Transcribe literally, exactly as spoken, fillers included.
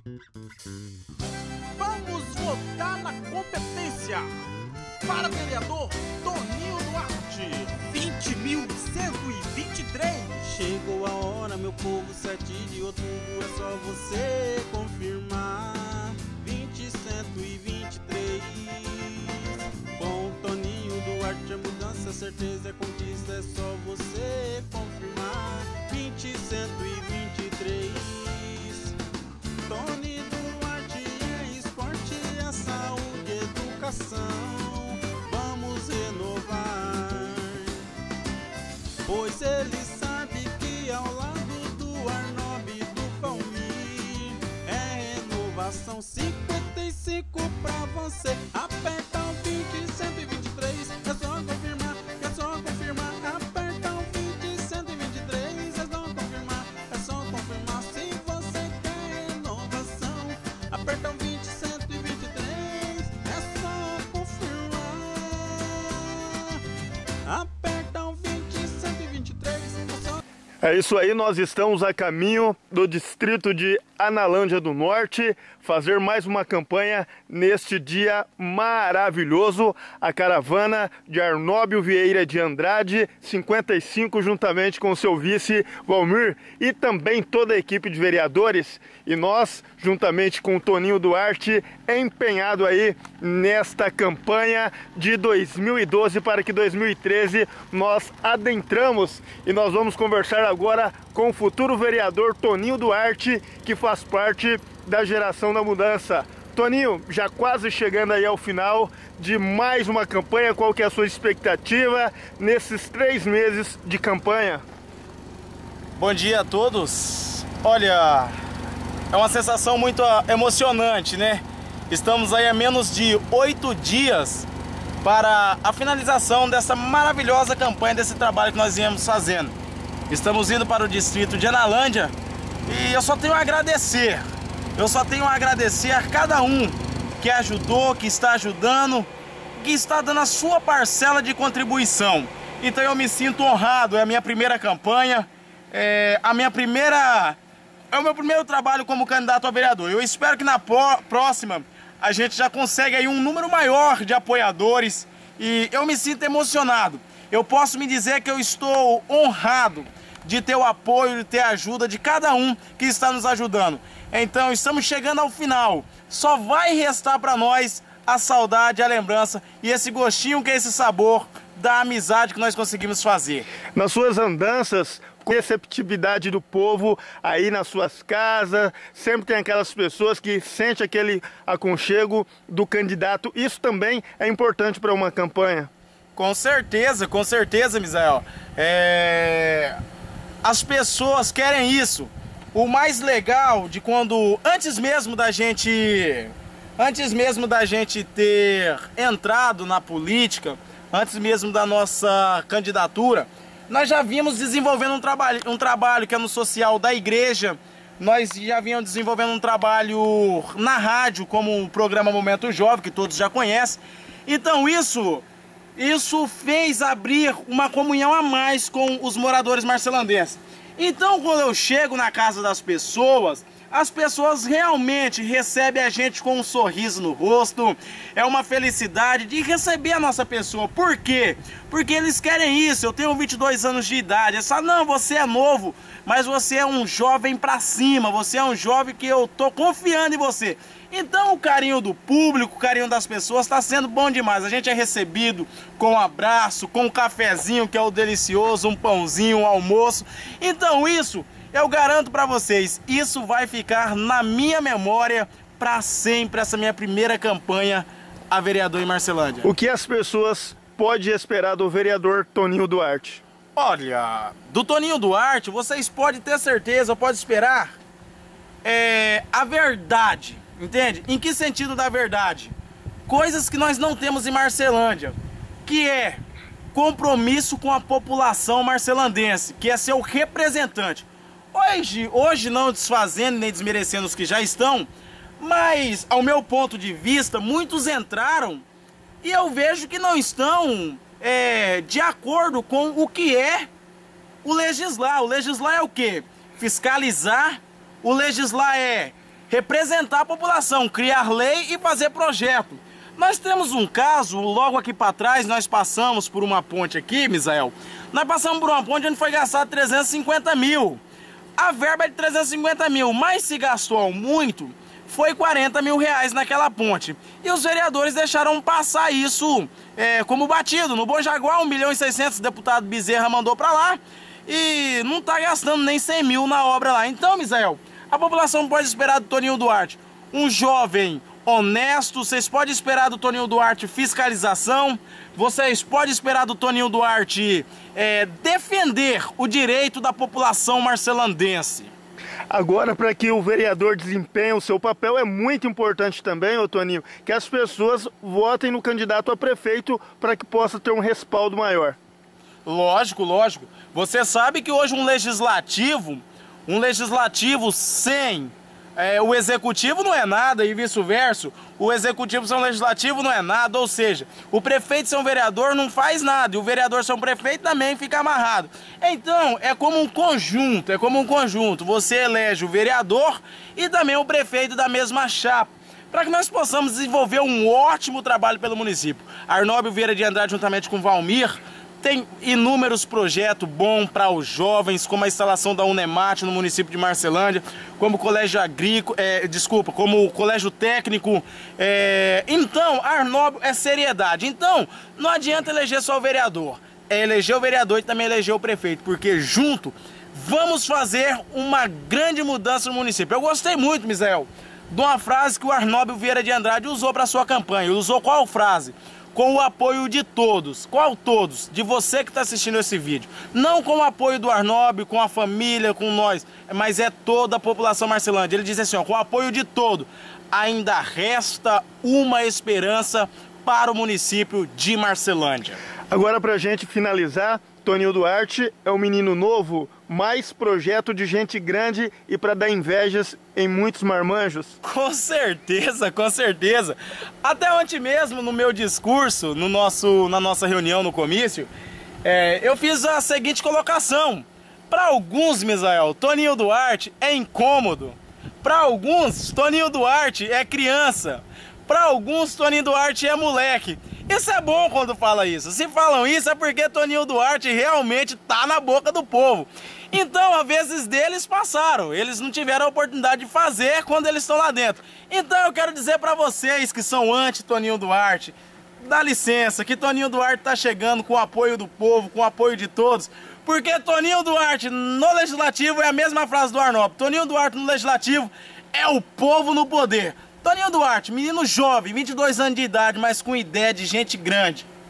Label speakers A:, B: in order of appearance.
A: Vamos votar na competência. Para vereador Toninho Duarte, vinte mil cento e vinte e três.
B: Chegou a hora, meu povo, sete de outubro, é só você confirmar. vinte cento e vinte e três. Com Toninho Duarte a mudança, a certeza é conquista, é só você confirmar. vinte cento e vinte e três. Toninho Duarte é esporte, é saúde, educação. Vamos renovar, pois ele sabe que ao lado do Arnob e do Palmir é renovação. Cinquenta e cinco pra você. Aperta o vinte, cento e vinte e três. É só confirmar, é só confirmar. Aperta o vinte, cento e vinte e três. É só confirmar, é só confirmar. Se você quer renovação, aperta o vinte, cento e vinte e três. É só confirmar. Aperta o vinte, cento e vinte e três. É só...
C: É isso aí, nós estamos a caminho do distrito de Analândia do Norte, fazer mais uma campanha neste dia maravilhoso. A caravana de Arnóbio Vieira de Andrade, cinquenta e cinco, juntamente com seu vice Valmir e também toda a equipe de vereadores. E nós, juntamente com o Toninho Duarte, empenhado aí nesta campanha de dois mil e doze para que dois mil e treze nós adentramos. E nós vamos conversar agora com o futuro vereador Toninho Duarte, que faz parte da geração da mudança. Toninho, já quase chegando aí ao final de mais uma campanha, qual que é a sua expectativa nesses três meses de campanha?
D: Bom dia a todos. Olha, é uma sensação muito emocionante, né? Estamos aí a menos de oito dias para a finalização dessa maravilhosa campanha, desse trabalho que nós viemos fazendo. Estamos indo para o distrito de Analândia e eu só tenho a agradecer. Eu só tenho a agradecer a cada um que ajudou, que está ajudando, que está dando a sua parcela de contribuição. Então eu me sinto honrado, é a minha primeira campanha, é a minha primeira, é o meu primeiro trabalho como candidato a vereador. Eu espero que na próxima a gente já consegue aí um número maior de apoiadores e eu me sinto emocionado. Eu posso me dizer que eu estou honrado de ter o apoio, de ter a ajuda de cada um que está nos ajudando. Então estamos chegando ao final. Só vai restar para nós a saudade, a lembrança e esse gostinho, que é esse sabor da amizade que nós conseguimos fazer.
C: Nas suas andanças, com a receptividade do povo aí nas suas casas, sempre tem aquelas pessoas que sentem aquele aconchego do candidato. Isso também é importante para uma campanha.
D: Com certeza, com certeza, Misael. É... As pessoas querem isso. O mais legal de quando, antes mesmo da gente, antes mesmo da gente ter entrado na política, antes mesmo da nossa candidatura, nós já vimos desenvolvendo um trabalho, um trabalho que é no social da igreja. Nós já vínhamos desenvolvendo um trabalho na rádio, como o programa Momento Jovem, que todos já conhecem. Então isso, isso fez abrir uma comunhão a mais com os moradores marcelandenses. Então, quando eu chego na casa das pessoas, as pessoas realmente recebem a gente com um sorriso no rosto. É uma felicidade de receber a nossa pessoa. Por quê? Porque eles querem isso. Eu tenho vinte e dois anos de idade. Eles falam, não, você é novo, mas você é um jovem pra cima. Você é um jovem que eu tô confiando em você. Então o carinho do público, o carinho das pessoas está sendo bom demais. A gente é recebido com um abraço, com um cafezinho que é o delicioso, um pãozinho, um almoço. Então isso, eu garanto para vocês, isso vai ficar na minha memória para sempre, essa minha primeira campanha a vereador em Marcelândia.
C: O que as pessoas podem esperar do vereador Toninho Duarte?
D: Olha, do Toninho Duarte, vocês podem ter certeza, podem esperar é, a verdade. Entende? Em que sentido da verdade? Coisas que nós não temos em Marcelândia, que é compromisso com a população marcelandense, que é seu representante. Hoje, hoje não desfazendo nem desmerecendo os que já estão, mas ao meu ponto de vista, muitos entraram e eu vejo que não estão é, de acordo com o que é o legislar. O legislar é o quê? Fiscalizar. O legislar é representar a população, criar lei e fazer projeto. Nós temos um caso, logo aqui para trás, nós passamos por uma ponte aqui, Misael. Nós passamos por uma ponte onde foi gastado trezentos e cinquenta mil. A verba é de trezentos e cinquenta mil, mas se gastou muito, foi quarenta mil reais naquela ponte. E os vereadores deixaram passar isso é, como batido. No Bom Jaguar, um milhão e seiscentos, o deputado Bezerra mandou para lá e não tá gastando nem cem mil na obra lá. Então, Misael, a população pode esperar do Toninho Duarte um jovem honesto, vocês podem esperar do Toninho Duarte fiscalização, vocês podem esperar do Toninho Duarte é, defender o direito da população marcelandense.
C: Agora, para que o vereador desempenhe o seu papel, é muito importante também, ô Toninho, que as pessoas votem no candidato a prefeito para que possa ter um respaldo maior.
D: Lógico, lógico. Você sabe que hoje um legislativo, um legislativo sem é, o executivo não é nada e vice-versa. O executivo sem o legislativo não é nada, ou seja, o prefeito sem um vereador não faz nada e o vereador sem um prefeito também fica amarrado. Então, é como um conjunto, é como um conjunto. Você elege o vereador e também o prefeito da mesma chapa, para que nós possamos desenvolver um ótimo trabalho pelo município. Arnóbio Vieira de Andrade, juntamente com Valmir, tem inúmeros projetos bons para os jovens, como a instalação da Unemate no município de Marcelândia, como o colégio agrícola, é, desculpa, como o colégio técnico. É, então, Arnóbio é seriedade. Então, não adianta eleger só o vereador, é eleger o vereador e também eleger o prefeito, porque junto vamos fazer uma grande mudança no município. Eu gostei muito, Misael, de uma frase que o Arnóbio Vieira de Andrade usou para sua campanha. Ele usou qual frase? Com o apoio de todos. Qual todos? De você que está assistindo esse vídeo. Não com o apoio do Arnóbio, com a família, com nós, mas é toda a população marcelândia. Ele diz assim, ó, com o apoio de todo, ainda resta uma esperança para o município de Marcelândia.
C: Agora, para a gente finalizar, Toninho Duarte é um menino novo, mais projeto de gente grande e para dar invejas em muitos marmanjos.
D: Com certeza, com certeza. Até ontem mesmo, no meu discurso, no nosso, na nossa reunião no comício, é, eu fiz a seguinte colocação. Para alguns, Misael, Toninho Duarte é incômodo. Para alguns, Toninho Duarte é criança. Para alguns, Toninho Duarte é moleque. Isso é bom quando fala isso. Se falam isso é porque Toninho Duarte realmente tá na boca do povo. Então, às vezes deles passaram. Eles não tiveram a oportunidade de fazer quando eles estão lá dentro. Então, eu quero dizer para vocês que são anti-Toninho Duarte, dá licença, que Toninho Duarte tá chegando com o apoio do povo, com o apoio de todos. Porque Toninho Duarte no Legislativo é a mesma frase do Arnóbio. Toninho Duarte no Legislativo é o povo no poder. Toninho Duarte, menino jovem, vinte e dois anos de idade, mas com ideia de gente grande.